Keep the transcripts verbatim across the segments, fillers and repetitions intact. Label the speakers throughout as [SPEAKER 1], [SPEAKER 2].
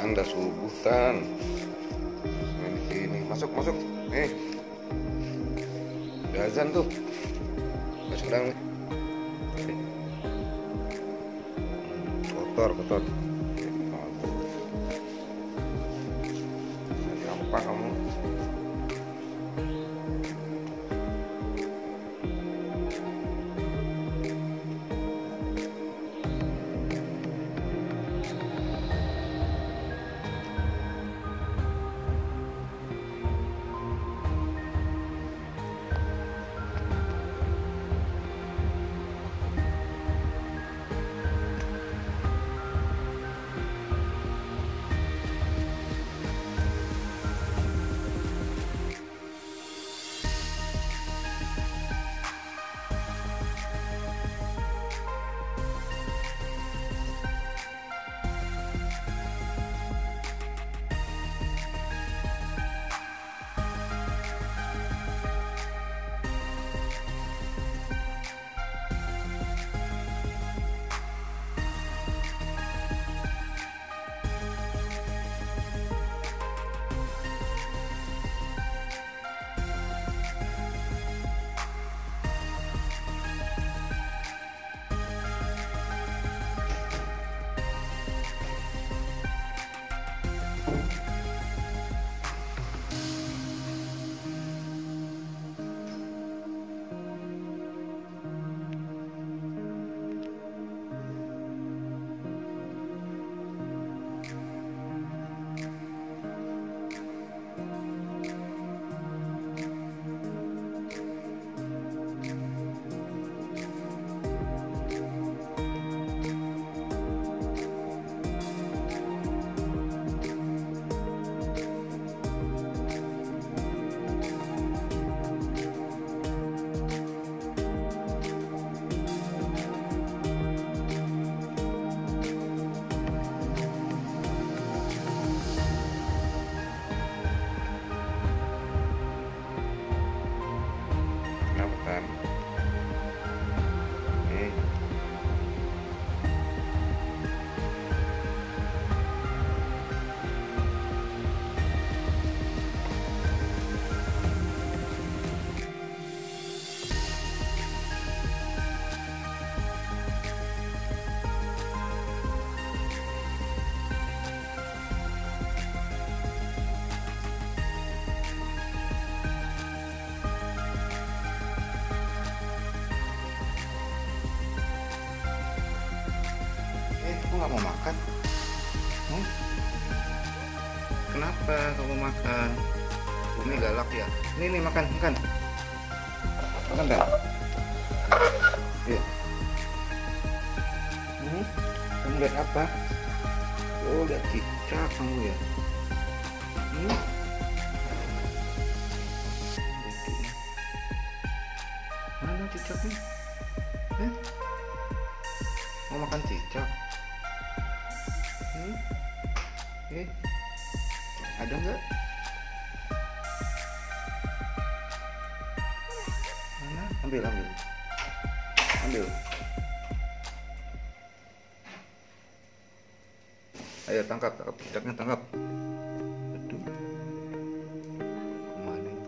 [SPEAKER 1] Anda subuh Tan. Main di sini. Masuk, masuk. Eh. Udah azan tuh. Masuk dalam nih. Eh. Kotor, kotor. Nanti apa kamu? Kamu nggak mau makan? Hmm? Kenapa kamu makan? Bumi galak ya? Ini nih makan, makan, makan kan? Iya. Hmm? Kamu lihat apa? Oh, lihat cicak kamu ya? Hmm? Mana cicaknya? Eh? Mau makan cicak? Hmm? Eh, ada nggak? Mana? Ambil, ambil, ambil. Ayo tangkap, tangkap cicaknya, tangkap. Aduh, kemana itu?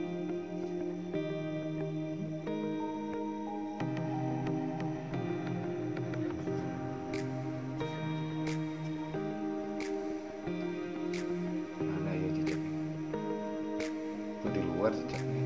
[SPEAKER 1] Di luar cicaknya.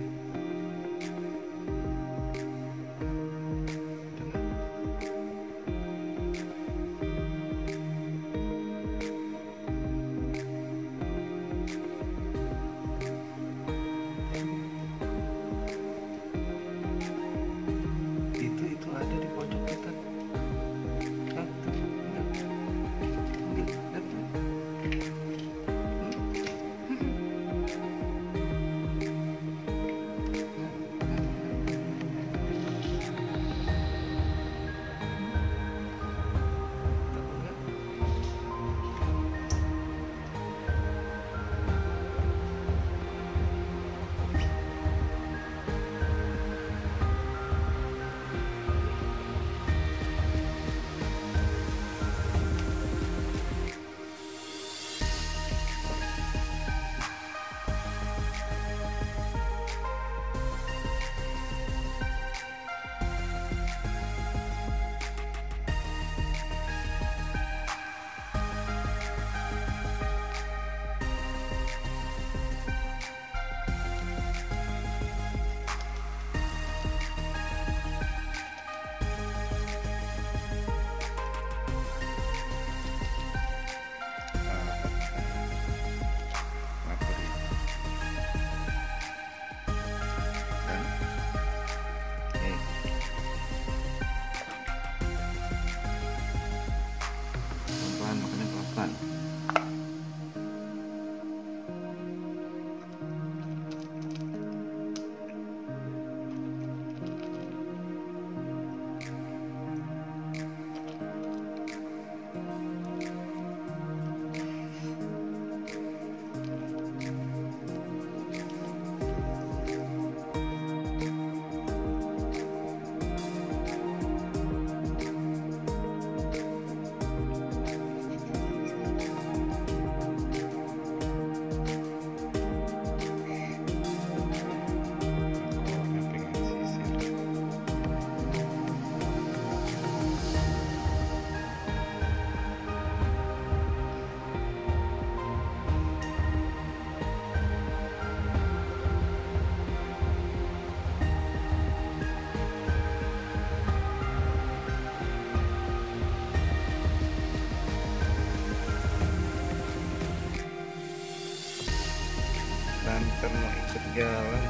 [SPEAKER 1] Terancam mau ikut jalan.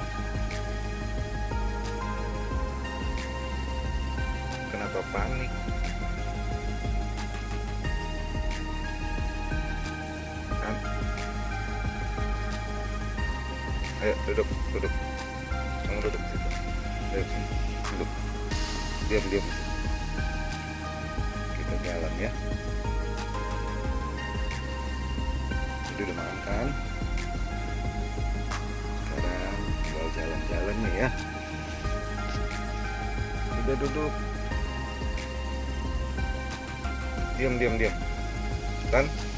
[SPEAKER 1] Kenapa panik? Kan? Ayo duduk, duduk. Kamu duduk di situ. Duduk sini. Duduk. Diam, diam. Kita jalan ya. Jadi udah makan kan? Sekarang tinggal jalan-jalannya ya. Udah duduk. Diam, diam, diam. Kan?